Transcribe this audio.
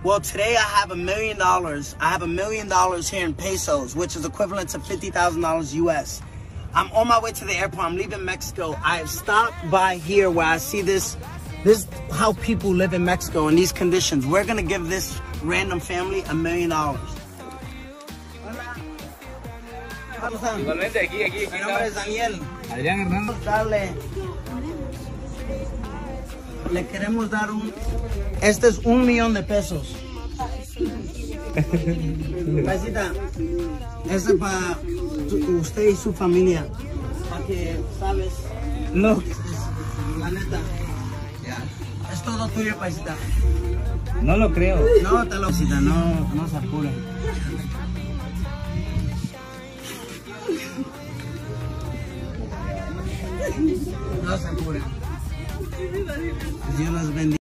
Well, today I have $1 million. I have $1 million here in pesos, which is equivalent to $50,000 US. I'm on my way to the airport. I'm leaving Mexico. I have stopped by here where I see this. This is how people live in Mexico in these conditions. We're gonna give this random family $1 million. Igualmente, aquí. Mi nombre es Daniel. Adrián Hernando. Le queremos dar este es $1 millón de pesos. Paisita, este es para usted y su familia. Para que, ¿sabes? No. La neta. Es todo tuyo, paisita. No lo creo. No, te lo cita, no se apure. No se apure. Dios los bendiga.